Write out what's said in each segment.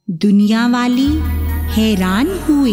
दुनिया वाली हैरान हुए।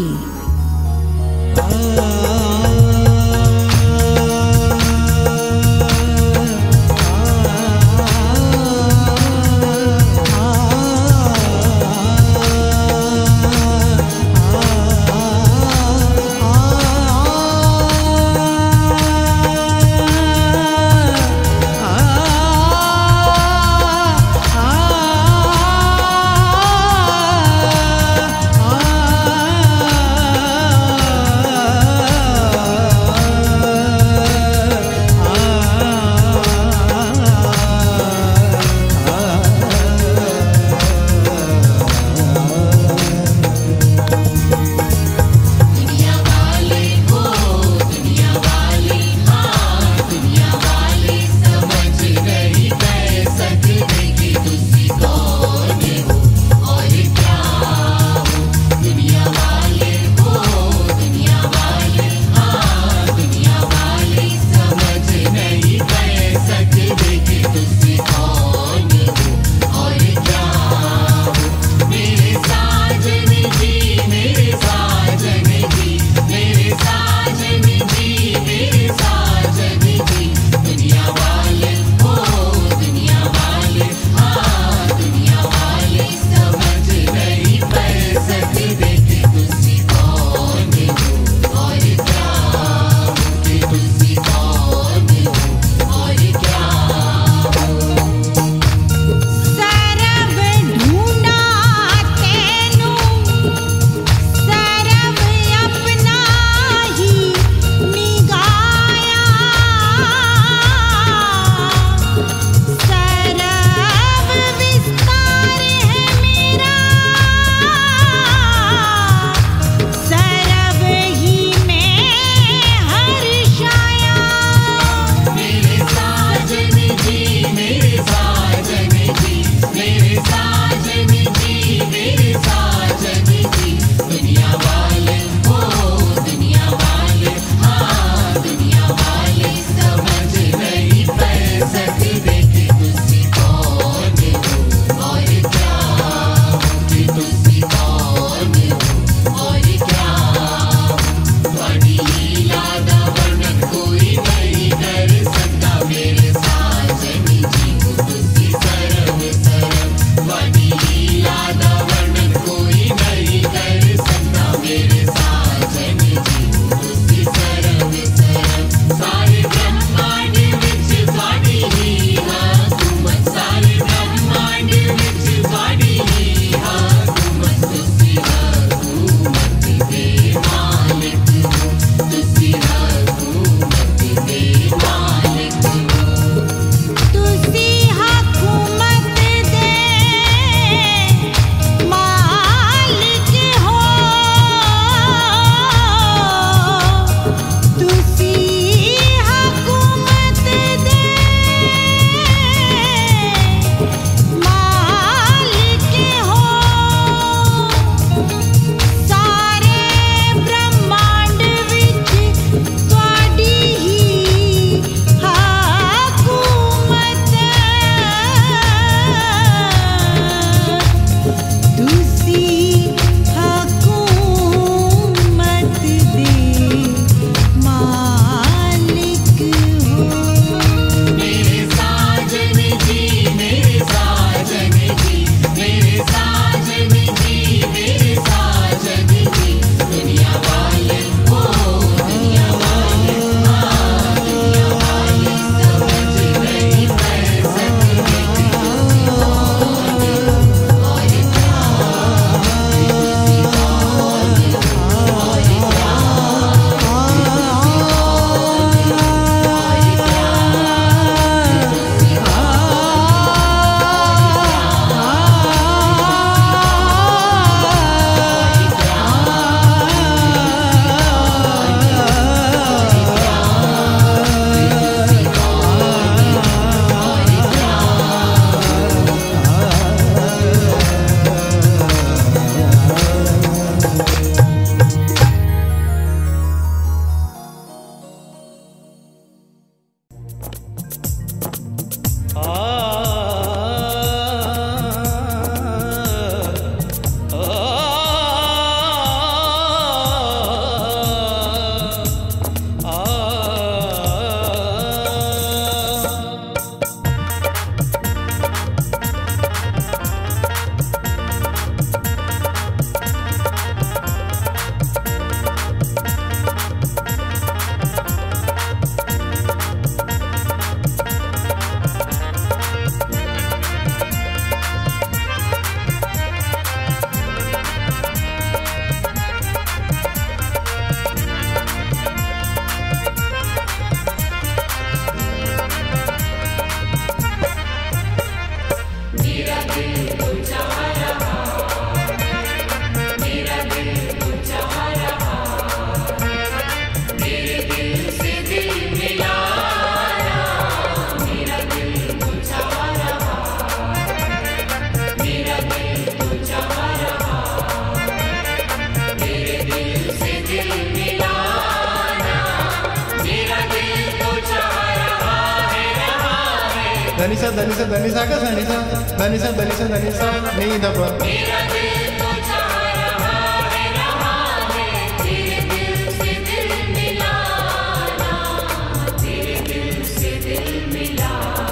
धनी सा धनी सा धनी सा का धनी सा धनी सा धनी सा धनी सा नी द प। मेरा दिल तो चाह रहा है तेरे दिल से दिल मिलाना, तेरे दिल से दिल मिला,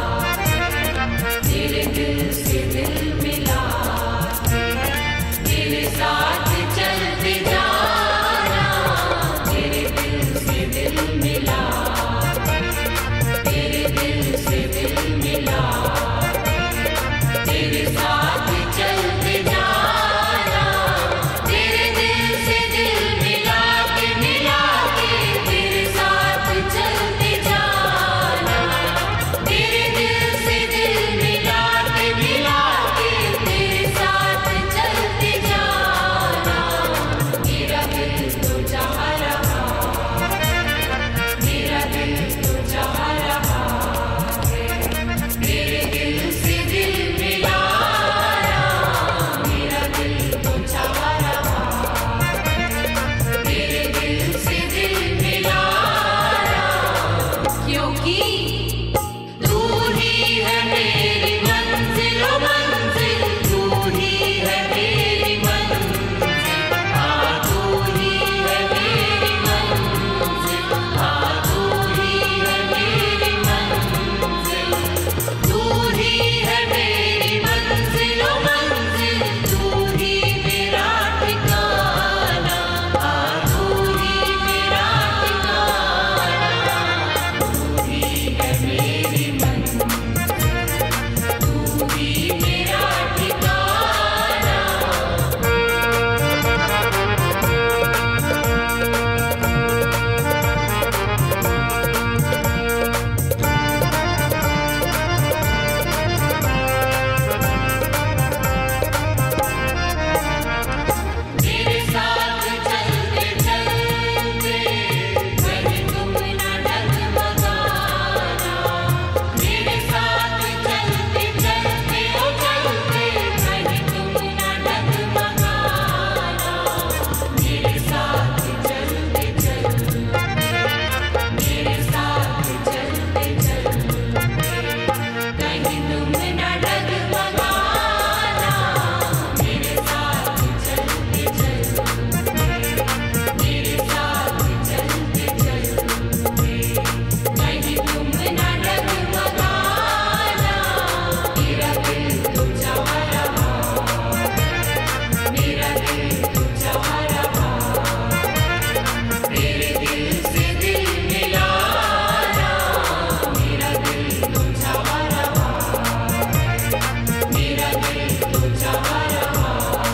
तेरे दिल से दिल मिला, तेरे साथ चलते जाना, तेरे दिल से दिल मिला, तेरे दिल से दिल मिला, तेरे साथ चलते जाना, तेरे दिल से दिल मिला के तेरे साथ चलते जाना, तेरे दिल से दिल मिला के तेरे साथ चलते जाना। मेरा दिल तो चाह रहा, मेरा दिल तो चाह रहा है तेरे दिल से दिल मिलाना, मेरा दिल तो चाह रहा तेरे दिल से दिल मिलाना, क्योंकि तू ही है मेरी मंजिल ओ मंजिल, तू ही है मेरी मंजिल, हाँ तू ही है मेरी मंजिल, हाँ तू ही है मेरी मंजिल, तू ही है मेरी मंजिल ओ मंजिल, तू ही मेरा ठिकाना, हाँ तू ही मेरा ठिकाना, तू ही है मेरी मंजिल, तू ही मेरा ठिकाना। मेरे साथ चलते चलते कहीं तुम न डगमगाना, मेरे साथ चलते चलते ओ चलते कहीं तुम न डगमगाना, मेरे साथ चलते चलते, मेरे साथ चलते चलते कहीं तुम न डगमगाना, मेरे साथ चलते चलते, मेरे साथ चलते चलते कहीं तुम न डगमगाना। मेरा दिल तो चाह रहा, मेरा दिल तो चाह रहा तेरे दिल से दिल मिलाना, मेरा दिल तो चाह रहा, मेरा दिल तो चाह रहा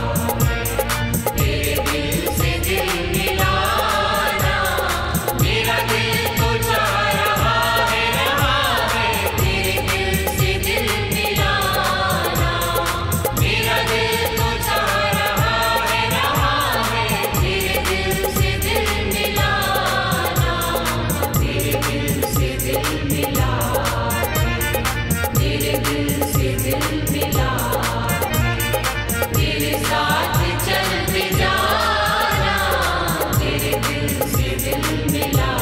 तेरे दिल से दिल मिलाना, मेरा दिल तो चाह रहा है तेरे दिल से दिल मिलाना, मेरा दिल तो चाह रहा है तेरे दिल से दिल मिलाना, तेरे दिल से दिल मिला, तेरे दिल से दिल मिला, तेरे साथ चलते जाना, तेरे दिल से दिल मिला,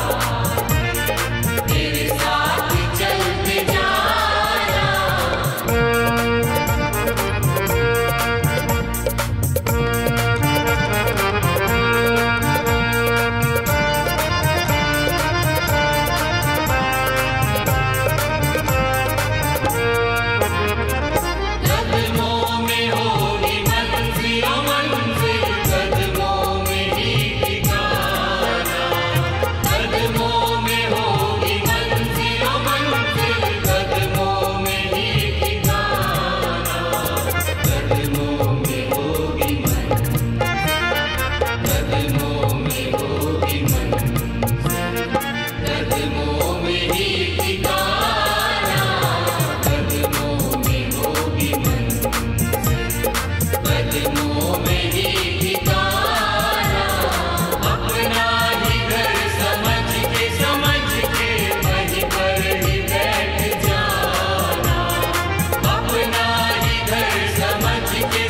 तेरे साथ चलते जाना। कदमों में होगी मंजिल ओ मंजिल, कदमों में ही ठिकाना, कदमों में होगी मंजिल ओ मंजिल, कदमों में ही ठिकाना, कदमों में होगी मंजिल, कदमों में होगी मंजिल, कदमों में ही ठिकाना, कदमों में होगी मंजिल, कदमों में ही ठिकाना, अपना ही घर समझ के वहीं पर ही बैठ जाना, अपना ही घर समझ के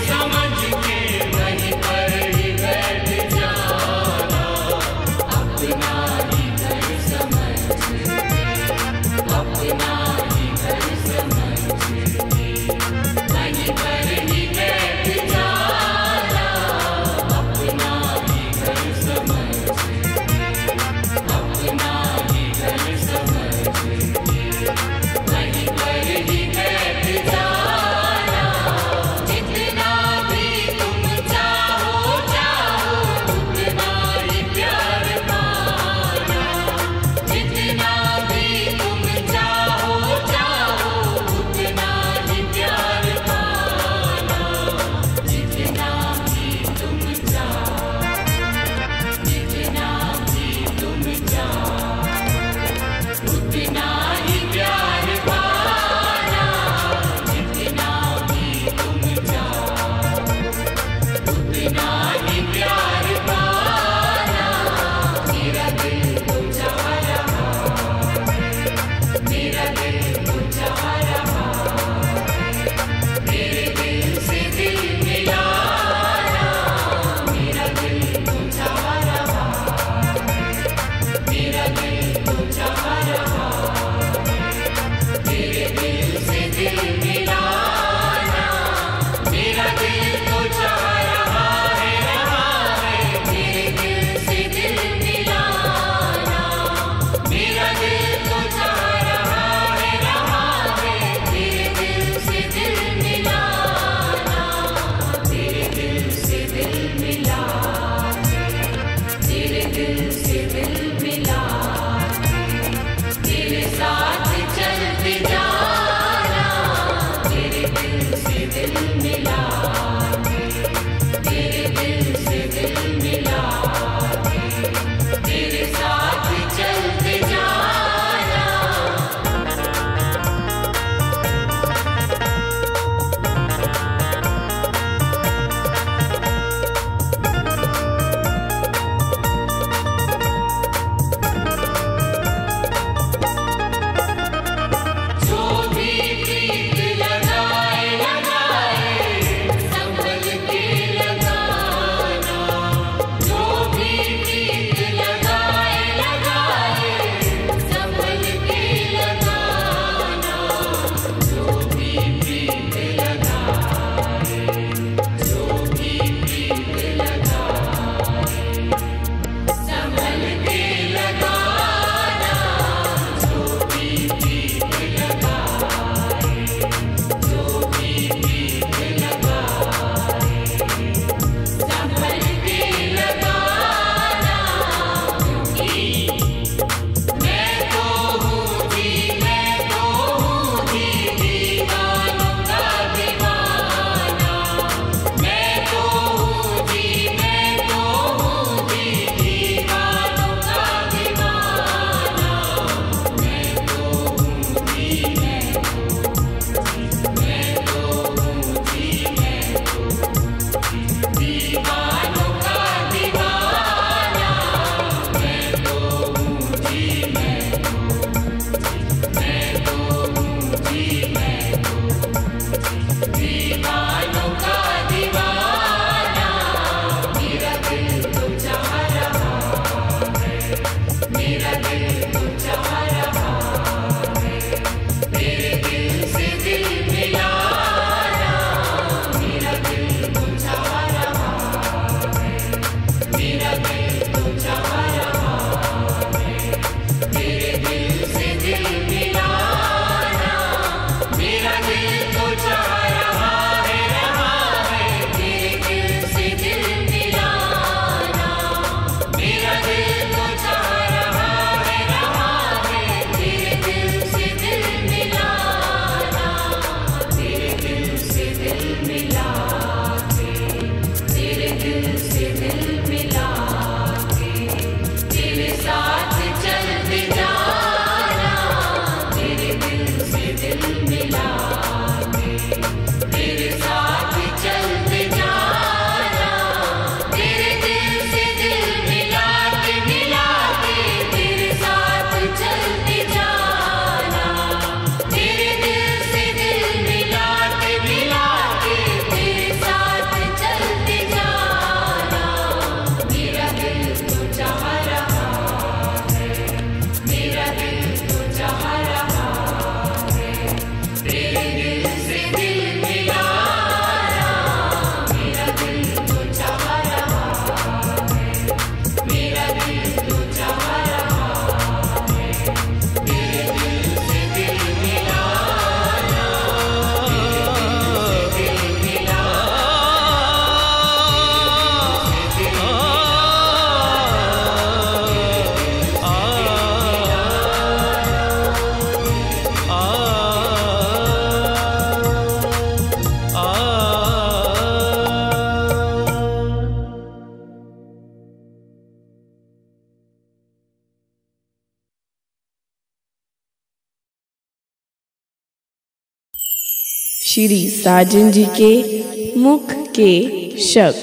श्री साजन जी के मुख के शब्द।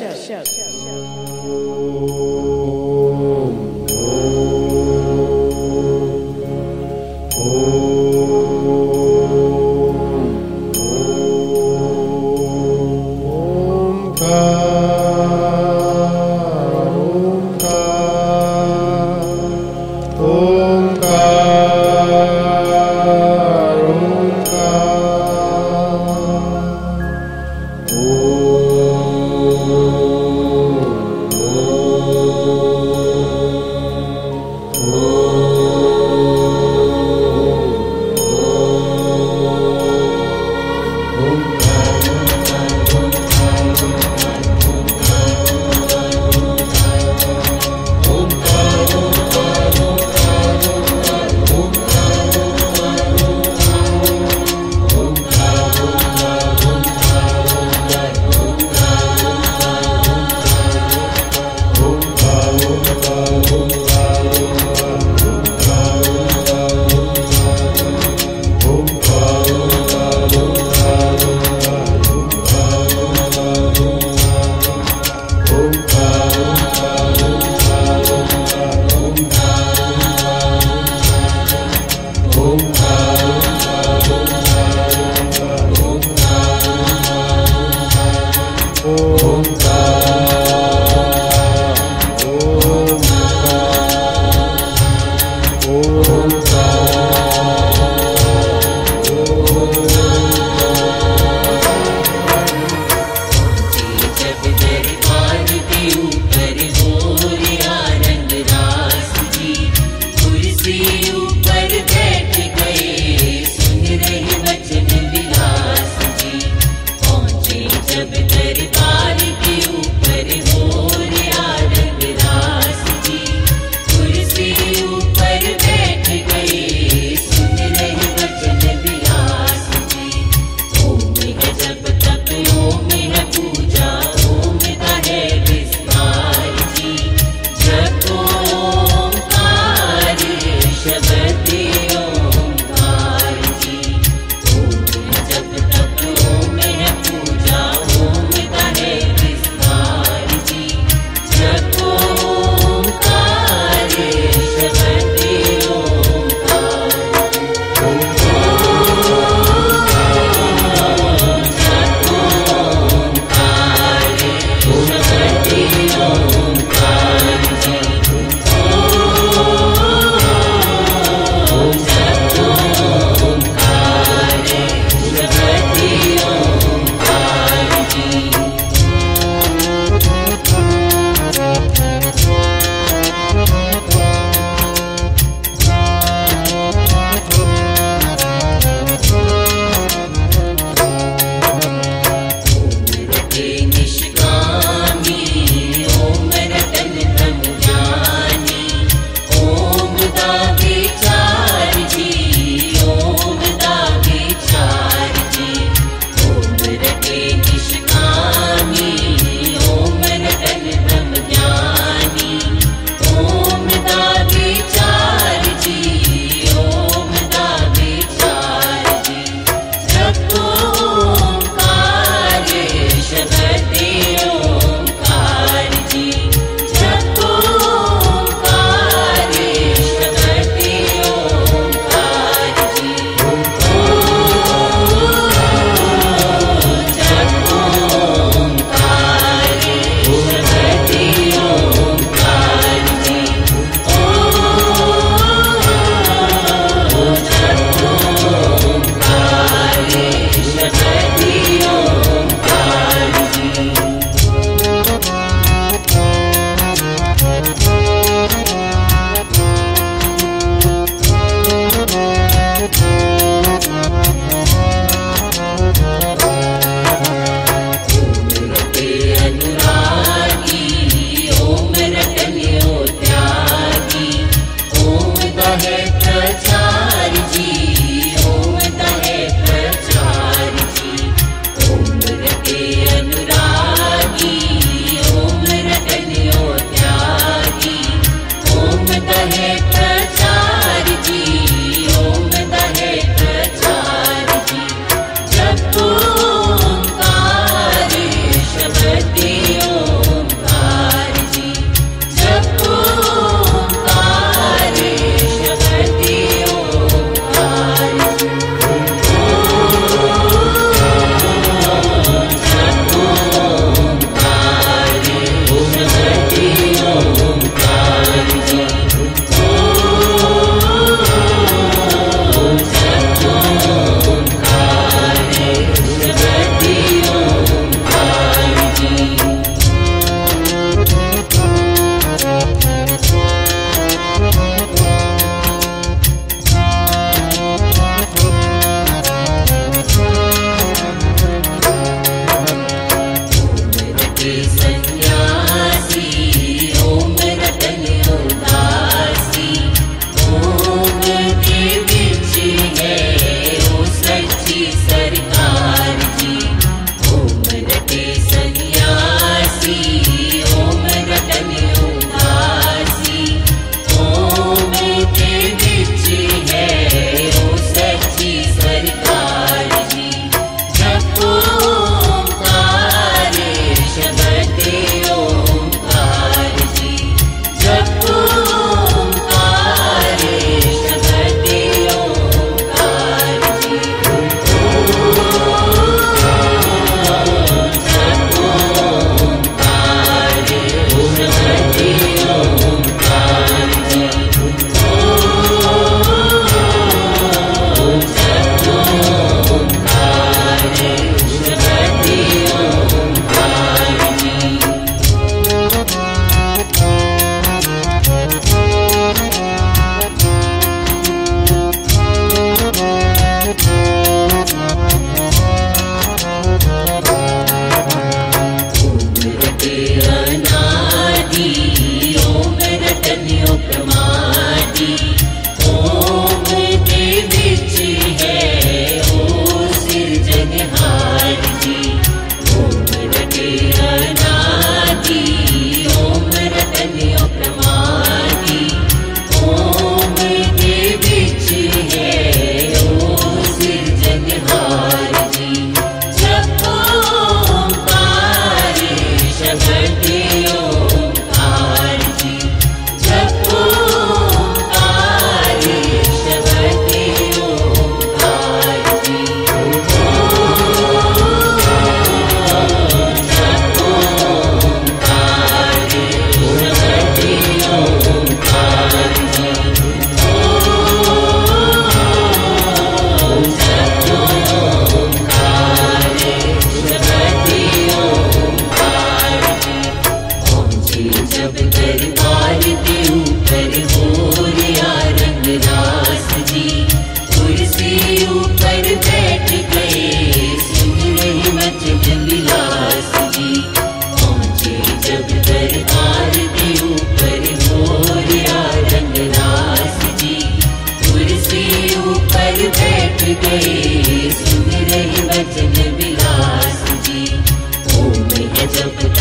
गजब